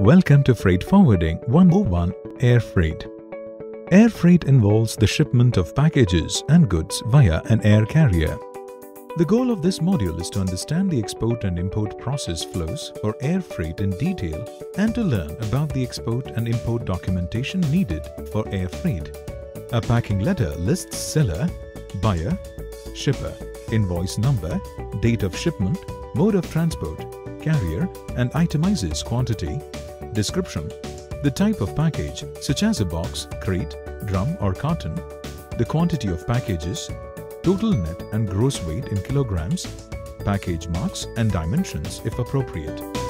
Welcome to Freight Forwarding 101 Air Freight. Air freight involves the shipment of packages and goods via an air carrier. The goal of this module is to understand the export and import process flows for air freight in detail and to learn about the export and import documentation needed for air freight. A packing letter lists seller, buyer, shipper, invoice number, date of shipment, mode of transport, carrier, and itemizes quantity, description, the type of package such as a box, crate, drum or carton, the quantity of packages, total net and gross weight in kilograms, package marks and dimensions if appropriate.